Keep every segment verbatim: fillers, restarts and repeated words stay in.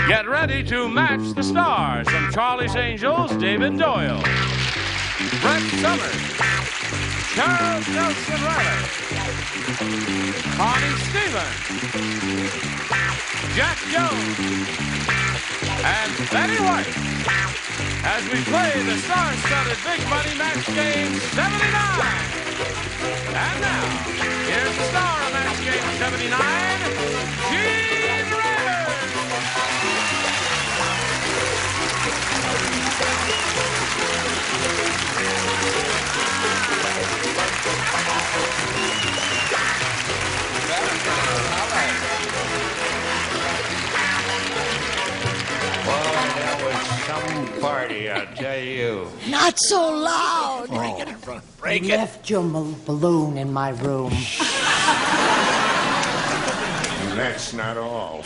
Get ready to match the stars from Charlie's Angels, David Doyle, Brett Summers, Charles Nelson Riley, Connie Stevens, Jack Jones, and Betty White as we play the star-studded Big Money Match Game seventy-nine. And now, here's the star of Match Game seventy-nine, Gene Rivers. Some party, I'll tell you. Not so loud. Oh. Break it in front. Break you it. left your m- balloon in my room. That's not all.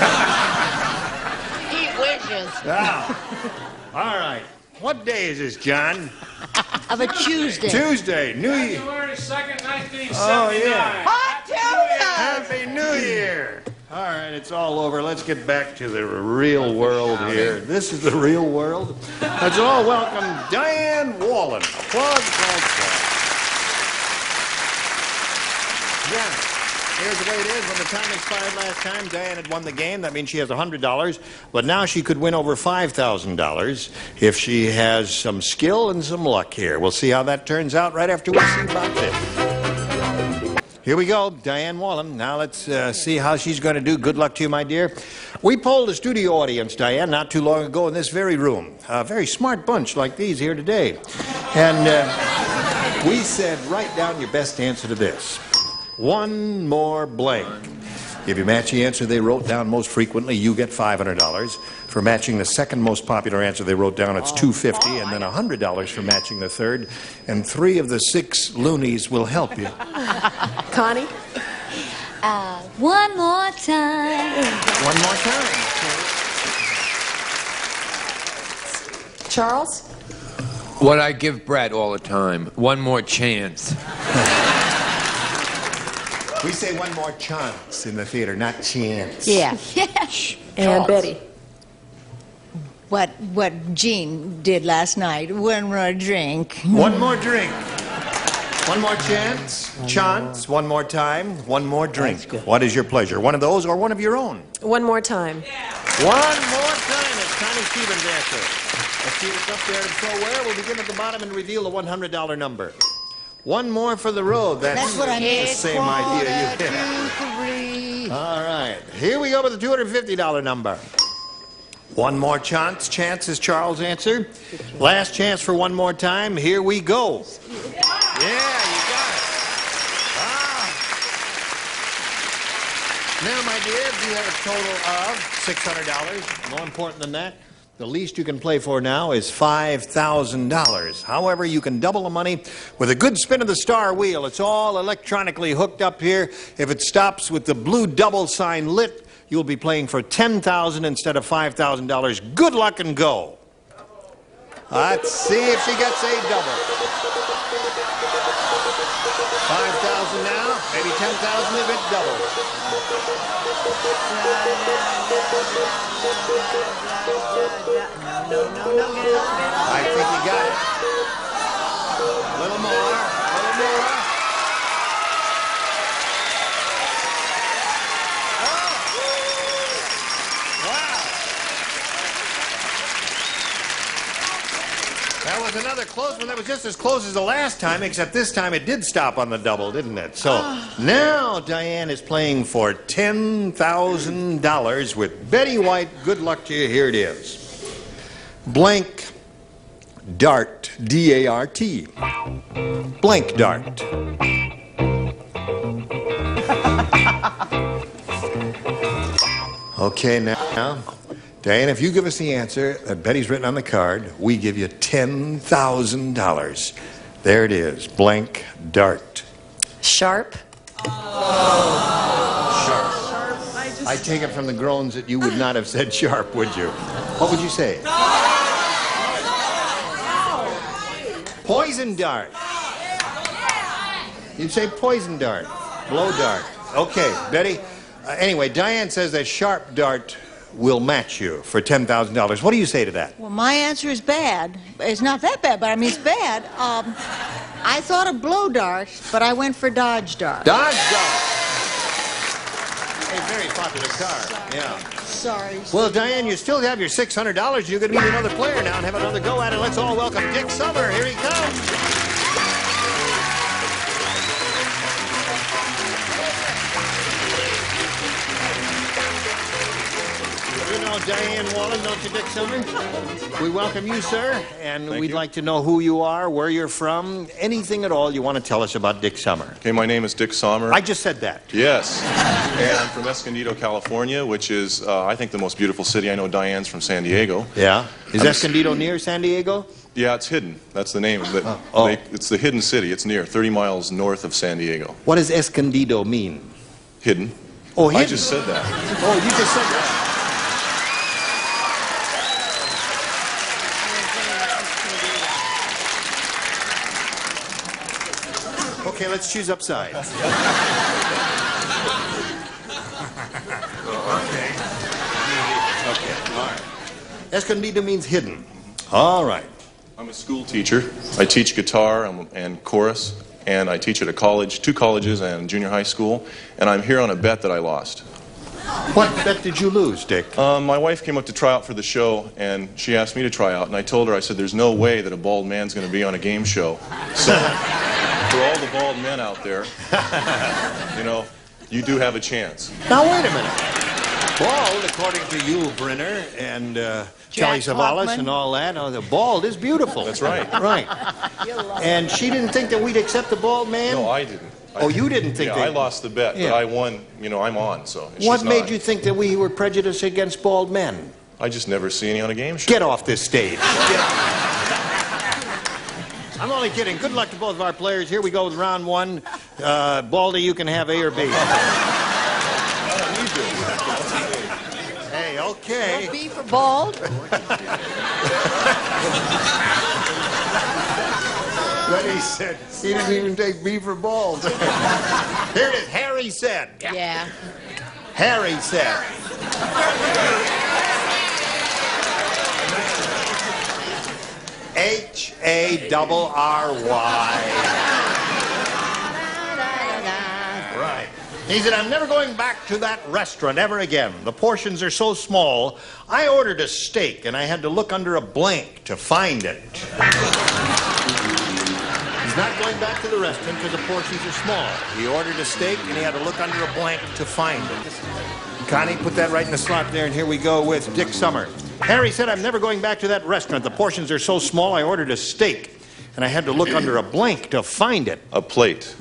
He wishes. Ah. All right. What day is this, John? Of a Tuesday. Tuesday. New Year. January second, nineteen seventy-nine. Oh, yeah. Hot Happy New Year. All right, it's all over. Let's get back to the real world here. This is the real world. Let's all welcome Diane Wallen. Applause, applause, applause. Yeah. Here's the way it is. When the time expired last time, Diane had won the game. That means she has one hundred dollars. But now she could win over five thousand dollars if she has some skill and some luck here. We'll see how that turns out right after we see about this. Here we go, Diane Wallen. Now let's uh, see how she's going to do. Good luck to you, my dear. We polled the studio audience, Diane, not too long ago in this very room. A very smart bunch like these here today. And uh, we said, write down your best answer to this. One more blank. If you match the answer they wrote down most frequently, you get five hundred dollars. For matching the second most popular answer they wrote down, it's two hundred fifty dollars, and then one hundred dollars for matching the third. And three of the six loonies will help you. Connie? Uh, one more time. One more time. Charles? What I give Brett all the time. One more chance. We say one more chance in the theater, not chance. Yeah. And Charles. Betty? What what Gene did last night. One more drink. One more drink. One more chance. One chance. More. One more time. One more drink. What is your pleasure? One of those or one of your own? One more time. Yeah. One more time. It's Connie Stevens' answer. Let's see if it's up there and so where. We'll begin at the bottom and reveal the one hundred dollar number. One more for the road. That's, That's what I mean. the same idea you get. All right. Here we go with the two hundred fifty dollar number. One more chance. Chance is Charles' answer. Last chance for one more time. Here we go. Yeah, you got it. Ah. Now, my dear, you have a total of six hundred dollars. More important than that, the least you can play for now is five thousand dollars. However, you can double the money with a good spin of the star wheel. It's all electronically hooked up here. If it stops with the blue double sign lit, you'll be playing for ten thousand dollars instead of five thousand dollars. Good luck and go. Let's see if she gets a double. five thousand dollars now, maybe ten thousand dollars if it doubles. I think you got it. A little more, a little more. That was another close one. That was just as close as the last time, except this time it did stop on the double, didn't it? So now Diane is playing for ten thousand dollars with Betty White. Good luck to you. Here it is. Blank dart. D A R T. Blank dart. Okay, now. Diane, if you give us the answer that Betty's written on the card, we give you ten thousand dollars. There it is, blank dart. Sharp? Oh. Sharp. I, just... I take it from the groans that you would not have said sharp, would you? What would you say? Poison dart. You'd say poison dart, blow dart. Okay, Betty. Uh, anyway, Diane says that sharp dart will match you for ten thousand dollars. What do you say to that? Well, my answer is bad. It's not that bad, but I mean, it's bad. Um, I thought of blow dart, but I went for dodge dart. Dodge Dart. A very popular car. Yeah. Sorry. Well, Diane, you still have your six hundred dollars. You're going to meet another player now and have another go at it. Let's all welcome Dick Summer. Here he comes. You know Diane Wallen, don't you, Dick Summer? We welcome you, sir, and Thank we'd you. like to know who you are, where you're from, anything at all you want to tell us about Dick Summer. Okay, my name is Dick Sommer. I just said that. Yes. And I'm from Escondido, California, which is, uh, I think, the most beautiful city. I know Diane's from San Diego. Yeah. Is I'm- Escondido near San Diego? Yeah, it's hidden. That's the name. But Oh. they, it's the hidden city. It's near, thirty miles north of San Diego. What does Escondido mean? Hidden. Oh, I hidden. just said that. Oh, you just said that. Okay, let's choose upside. Okay. Okay, all right. Escondido means hidden. All right. I'm a school teacher. I teach guitar and, and chorus, and I teach at a college, two colleges and junior high school, and I'm here on a bet that I lost. What bet did you lose, Dick? Um, my wife came up to try out for the show, and she asked me to try out, and I told her, I said, there's no way that a bald man's going to be on a game show. So, for all the bald men out there, you know, you do have a chance. Now, wait a minute. Bald, according to Yul Brynner and uh, Kelly Savalas Hoffman. and all that, oh, the bald is beautiful. That's right. Right. And she didn't think that we'd accept the bald man? No, I didn't. I Oh, you didn't think yeah, that- I lost the bet, Yeah. but I won. You know, I'm on, so she's What made not. you think that we were prejudiced against bald men? I just never see any on a game show. Get off this stage. Get off. I'm only kidding. Good luck to both of our players. Here we go with round one. Uh, Baldy, you can have A or B. Hey, okay. B for bald. But he said he didn't even take B for bald. Here it is. Harry said. Yeah. Harry said. H A double R Y. Right. He said, I'm never going back to that restaurant ever again. The portions are so small. I ordered a steak and I had to look under a blank to find it. He's not going back to the restaurant because the portions are small. He ordered a steak and he had to look under a blank to find it. Connie, put that right in the slot there, and here we go with Dick Summer. Harry said, I'm never going back to that restaurant. The portions are so small, I ordered a steak, and I had to look under a blank to find it. A plate.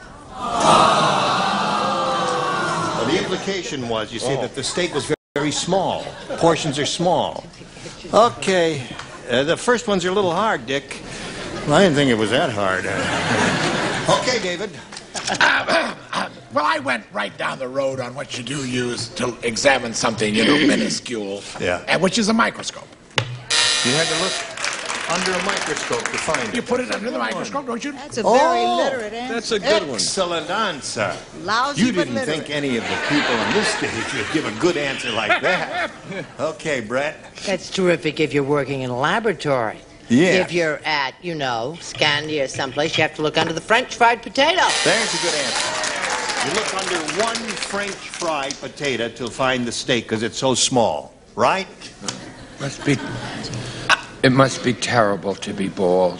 Well, the implication was, you see, Oh. that the steak was very, very small. Portions are small. Okay. Uh, the first ones are a little hard, Dick. Well, I didn't think it was that hard. Uh, okay, David. Well, I went right down the road on what you do use to examine something, you know, minuscule. Yeah. And which is a microscope. You had to look under a microscope to find You it. put it under the microscope, don't you? That's a very Oh, literate answer. That's a good one. Excellent answer. Lousy You but didn't literate. think any of the people on this stage would give a good answer like that. Okay, Brett. That's terrific if you're working in a laboratory. Yeah. If you're at, you know, Scandi or someplace, you have to look under the French fried potato. There's a good answer. You look under one French fried potato to find the steak because it's so small, right? Must be. It must be terrible to be bald.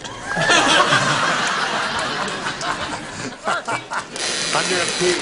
Under a P.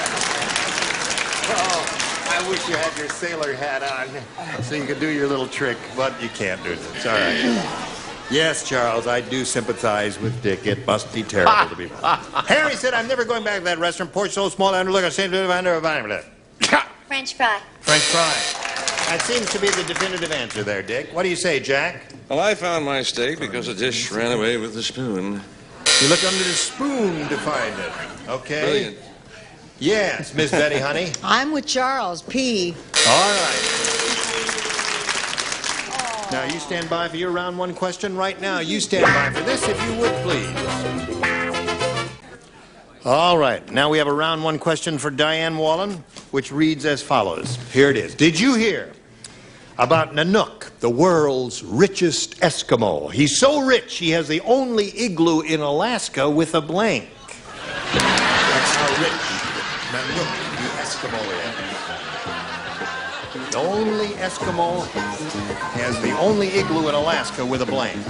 Oh, I wish you had your sailor hat on so you could do your little trick, but you can't do it. It's all right. Yes, Charles, I do sympathize with Dick. It must be terrible to be bald. Harry said, I'm never going back to that restaurant. Porch so small, I look, I say, under a vine. French fry. French fry. That seems to be the definitive answer there, Dick. What do you say, Jack? Well, I found my steak because a dish ran away with the spoon. You look under the spoon to find it. Okay. Brilliant. Yes, Miss Betty, honey. I'm with Charles. P. All right. Now, you stand by for your round one question right now. You stand by for this, if you would, please. All right. Now we have a round one question for Diane Wallen, which reads as follows. Here it is. Did you hear about Nanook, the world's richest Eskimo. He's so rich, he has the only igloo in Alaska with a blank. That's how rich Nanook, the Eskimo, is. The only Eskimo has the only igloo in Alaska with a blank.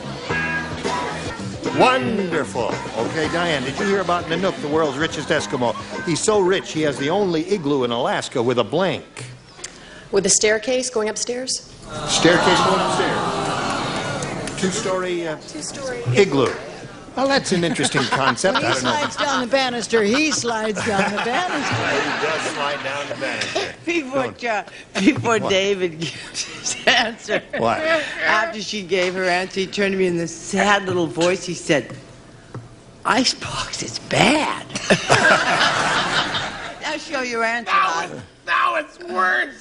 Wonderful. Okay, Diane, did you hear about Nanook, the world's richest Eskimo? He's so rich, he has the only igloo in Alaska with a blank. With a staircase going upstairs? Staircase going upstairs. Two-story uh, Two-story igloo. Well, that's an interesting concept. When he I don't know. slides down the banister, he slides down the banister. He does slide down the banister. Before, Char- before David gives his answer, What? after she gave her answer, he turned to me in this sad little voice. He said, "Icebox is bad." Now show your answer. Now, Lon. it, now it's worse.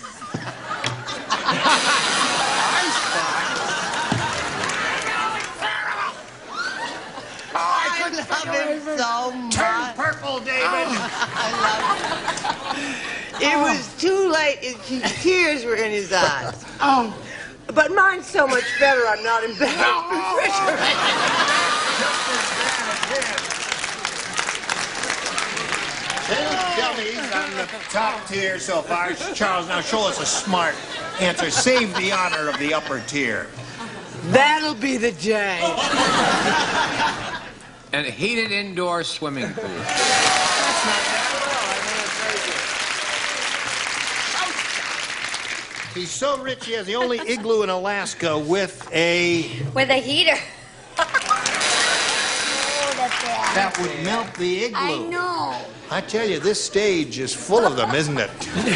Oh, I I couldn't love figure him it. so much. Turn purple, David. I love him. It was too late. It, tears were in his eyes. Oh. But mine's so much better. I'm not embarrassed. Two dummies on the top tier so far. Charles, now show us a smart answer. Save the honor of the upper tier. That'll be the day. And a heated indoor swimming pool. He's so rich, he has the only igloo in Alaska with a... With a heater. Oh, that's bad. That would melt the igloo. I know. I tell you, this stage is full of them, isn't it?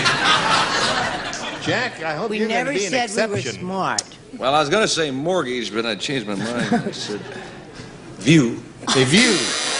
Jack, I hope We you're going never to be an said exception. we were smart. Well, I was going to say mortgage, but I changed my mind. I said view. A view.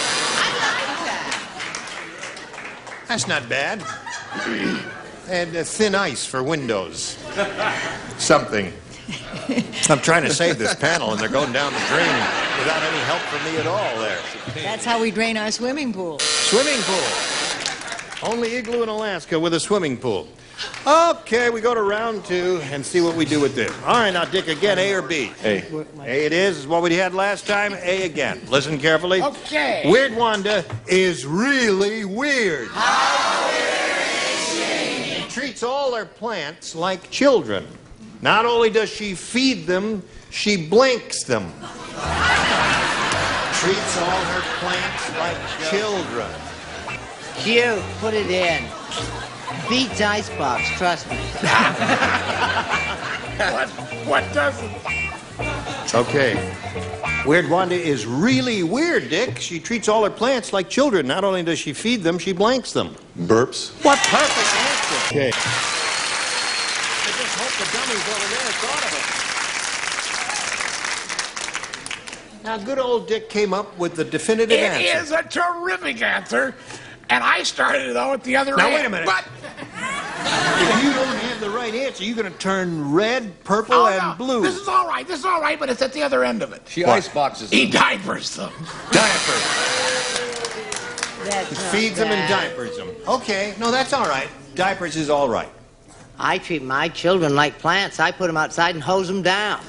That's not bad. And uh, thin ice for windows. Something. I'm trying to save this panel, and they're going down the drain without any help from me at all there. That's how we drain our swimming pool. Swimming pool. Only igloo in Alaska with a swimming pool. Okay, we go to round two and see what we do with this. All right, now, Dick, again, A or B? A. A it is, is what we had last time. A again. Listen carefully. Okay. Weird Wanda is really weird. How weird is she? She treats all her plants like children. Not only does she feed them, she blinks them. Treats all her plants like children. Q, put it in. Beats Icebox, trust me. What, what doesn't? Okay. Weird Wanda is really weird, Dick. She treats all her plants like children. Not only does she feed them, she blanks them. Burps. What perfect answer. Okay. I just hope the dummies over there thought of it. Now, good old Dick came up with the definitive It answer. is a terrific answer, and I started it out at the other Now, end. wait a minute. But If you don't have the right answer, you're going to turn red, purple, oh, and no, blue. this is all right. This is all right, but it's at the other end of it. She What? iceboxes He them. diapers them. Diapers. That's not Feeds them and bad. diapers them. Okay, no, that's all right. Diapers is all right. I treat my children like plants. I put them outside and hose them down.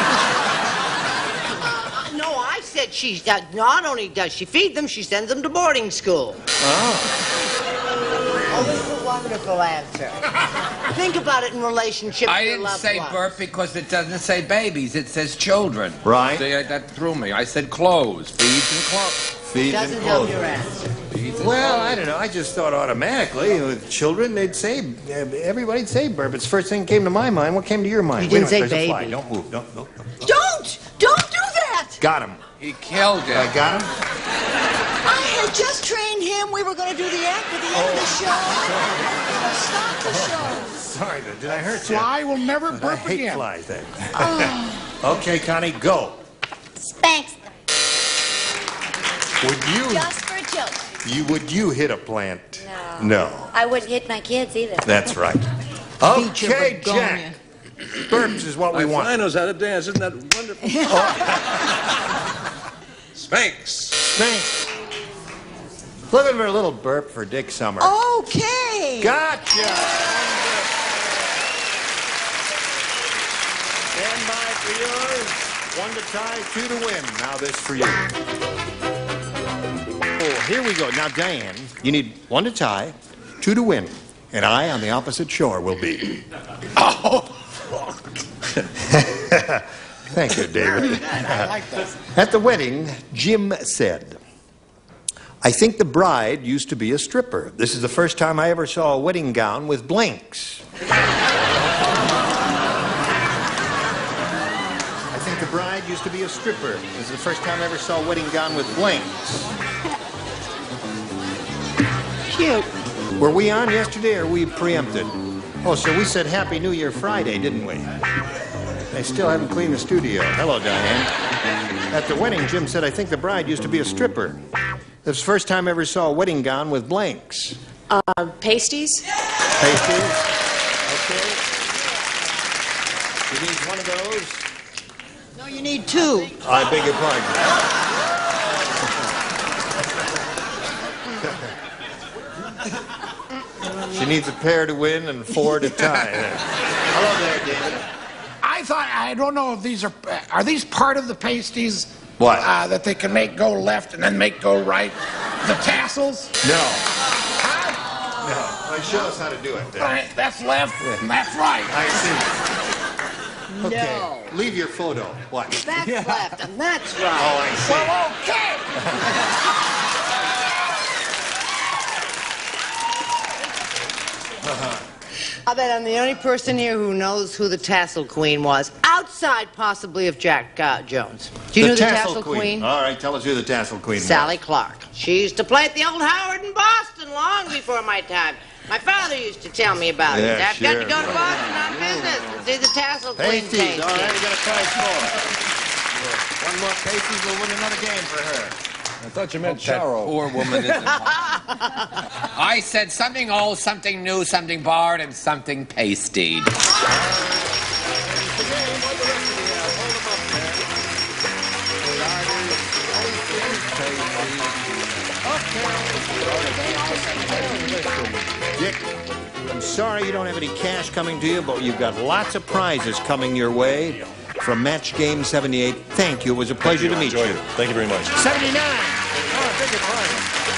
No, I said she uh, not only does she feed them, she sends them to boarding school. Oh. Oh, this is a wonderful answer. Think about it in relationship I to your didn't loved say ones. burp because it doesn't say babies. It says children. Right. See, I- that threw me. I said clothes. Feeds and clothes. Feeds Doesn't and help clothes. your answer. Feeds and Well, clothes. I don't know. I just thought automatically with children, they'd say, uh, everybody'd say burp. It's the first thing that came to my mind. What came to your mind? You didn't Wait a minute, say there's a fly. baby. Don't move. Don't, don't, don't. Don't! Don't do that! Got him. He killed it. I got him? I had just trained him. We were going to do the act at the end of the show. We were going to stop the show. Sorry, did I hurt you? Fly will never I burp hate again. flies then. Okay, Connie, go. Spanks them. Would you, Just for children. you would you hit a plant? No. No. I wouldn't hit my kids either. That's right. Beat your Okay, begonia. Jack. Burps is what we My want. fly knows how to dance. Isn't that wonderful? Spanx. Thanks. Look at her little burp for Dick Summer. Okay. Gotcha. Stand by for yours. One to tie, two to win. Now this for you. Oh, here we go. Now, Diane, you need one to tie, two to win. And I, on the opposite shore, will be. Oh! Thank you, David. I like that. At the wedding, Jim said, I think the bride used to be a stripper. This is the first time I ever saw a wedding gown with blanks. I think the bride used to be a stripper. This is the first time I ever saw a wedding gown with blanks. Cute. Were we on yesterday or we preempted? Oh, so we said Happy New Year Friday, didn't we? They still haven't cleaned the studio. Hello, Diane. At the wedding, Jim said, I think the bride used to be a stripper. This is the first time I ever saw a wedding gown with blanks. Uh, pasties? Pasties? Okay. You need one of those? No, you need two. I beg your pardon. She needs a pair to win and four to tie. Hello there, David. I thought, I don't know if these are, are these part of the pasties? What? Uh, that they can make go left and then make go right? The tassels? No. Huh? No. Well, show us how to do it. Then. Right, that's left, and that's right. I see. Okay. No. Leave your photo. What? That's left, and that's Oh, right. I see. Well, okay. I bet I'm the only person here who knows who the Tassel Queen was, outside possibly of Jack uh, Jones. Do you know the Tassel Queen? All right, tell us who the Tassel Queen Sally was. Clark. She used to play at the old Howard in Boston long before my time. My father used to tell me about Yeah, it. I've got sure. to go to Boston on business and see the Tassel Queen Pasties. tasting. All right, we got a prize more. One more pasties will win another game for her. I thought you meant That Charo. poor woman isn't. I said something old, something new, something barred, and something pasted. Dick, I'm sorry you don't have any cash coming to you, but you've got lots of prizes coming your way from Match Game seventy-eight. Thank you. It was a pleasure to meet you. Enjoyed it. Thank you very much. seventy-nine. Oh, I beg your pardon.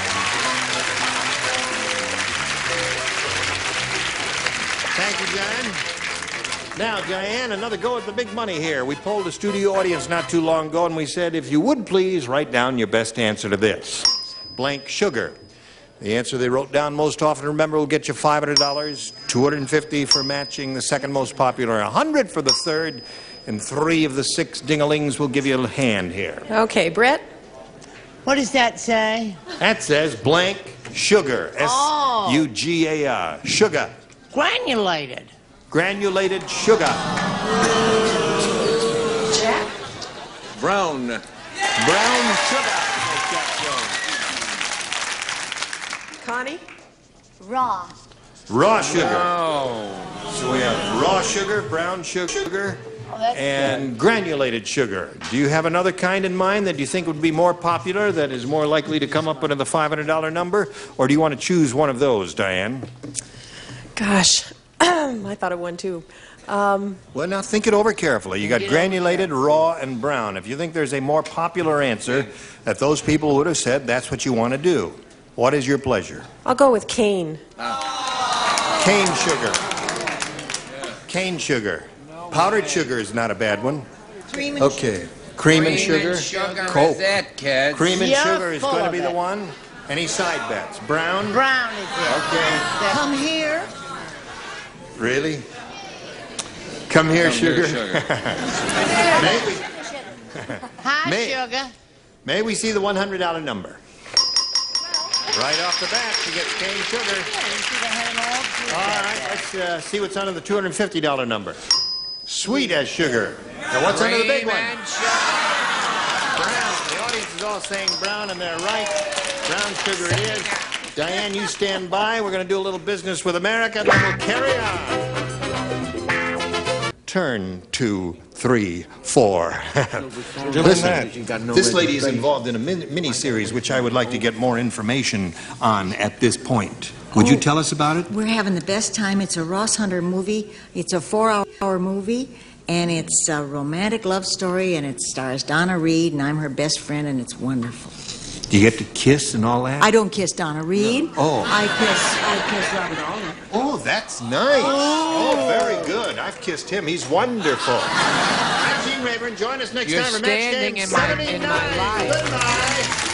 Thank you, John. Now, Diane, another go at the big money here. We polled the studio audience not too long ago, and we said, if you would please write down your best answer to this. Blank sugar. The answer they wrote down most often, remember, will get you five hundred dollars, two hundred fifty dollars for matching the second most popular, one hundred dollars for the third, and three of the six ding-a-lings will give you a hand here. Okay, Brett? What does that say? That says blank sugar. Oh. S U G A R. Sugar. Granulated. Granulated sugar. Jack? Brown. Brown sugar. says Jack Jones. Connie? Raw. Raw sugar. Oh. So we have raw sugar, brown sugar, Oh, that's and granulated sugar. Do you have another kind in mind that you think would be more popular, that is more likely to come up under the five hundred dollar number? Or do you want to choose one of those, Diane? Gosh, I thought of one too. Um, Well, now think it over carefully. You got granulated, raw, and brown. If you think there's a more popular answer that those people would have said, that's what you want to do. What is your pleasure? I'll go with cane. Cane sugar. Cane sugar. Powdered sugar is not a bad one. Cream and Okay. Cream and sugar. sugar Coke. is it, kids? Cream and You're sugar is full going to of be the it. one. Any side bets? Brown? Brown is it. Okay. come here. Really? Come here, Come here, sugar. sugar. may, we, Hi, May- sugar. may we see the one hundred dollar number? Right off the bat, she gets cane sugar. All right, let's uh, see what's under the two hundred fifty dollar number. Sweet as sugar. Now, what's under the big Cream one? and sugar. Brown. The audience is all saying brown, and they're right. Brown sugar it is. Diane, you stand by. We're going to do a little business with America, and then we'll carry on. Turn, two, three, four. Listen, this lady is involved in a min- mini-series which I would like to get more information on at this point. Would you tell us about it? We're having the best time. It's a Ross Hunter movie. It's a four-hour movie, And it's a romantic love story, and it stars Donna Reed, and I'm her best friend, and it's wonderful. Do you get to kiss and all that? I don't kiss Donna Reed. No. Oh. I kiss, I kiss Robert Alden. Oh, that's nice. Oh. oh, very good. I've kissed him. He's wonderful. I'm Gene Rayburn. Join us next You're time for Match standing Game in my- in my seventy-nine. life. Goodbye.